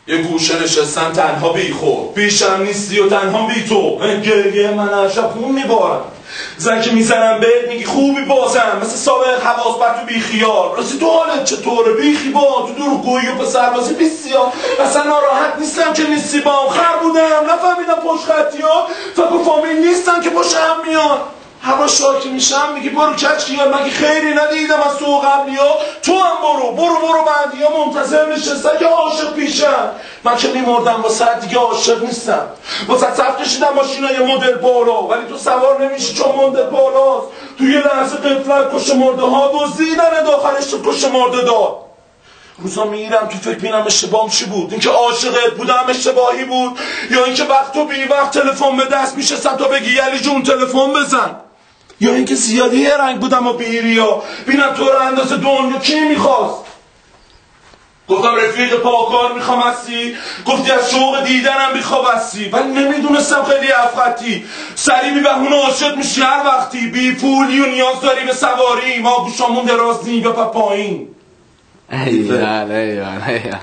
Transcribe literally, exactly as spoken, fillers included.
یه گوشه نشستم تنها بیخور، بیشم نیستی و تنها بی تو. گریه من هر شب خون میبارم، زن که میزنم بهت میگی خوبی بازم، مثل سابق حواس بر تو بیخیال. راستی تو حالت چطوره؟ بیخی با تو دروغگویی و پسربازی بیسیا. اصلا ناراحت نیستم که نیستی بام، خر بودم نفهمیدم پشت خطی ها، فکر فامیل نیستن که پشت هم میان. هر بار شاکی میشم میگی برو کچ خیال، مگه خیری ندیدم از تو قبلی ها؟ تو هم برو برو برو بعدی ها منتظر نشستن که عاشق پیشن. من که میمردم واسه دیگه عاشق نیستم، واسه صف کشیدم ماشینای مدل بالا، ولی تو سوار نمیشی چون مدل بالاست. تو یه لحظه قفلت کش مرده ها دزدیدن، داخلش تو کش مرده داد. روزا میرم تو فکر بینم اشتباهم چی بود، اینکه عاشقت بودم اشتباهی بود، یا اینکه وقت و بی وقت تلفن به دست میشستم تا بگی یلی جون تلفن بزن، یا اینکه زیادی یه رنگ بودم و بیریا بینم تو رو اندازه دنیا کی میخواست. گفتم رفیق پاکار میخوام هستی، گفتی از شوق دیدنم بیخواب هستی، ولی نمیدونستم خیلی افخطی. سری بی بهونه عاشق میشی هر وقتی، بی پولی و نیاز داری به سواری، ما گوشامون دراز نی بپا پایین. ایوان ایوان ایوان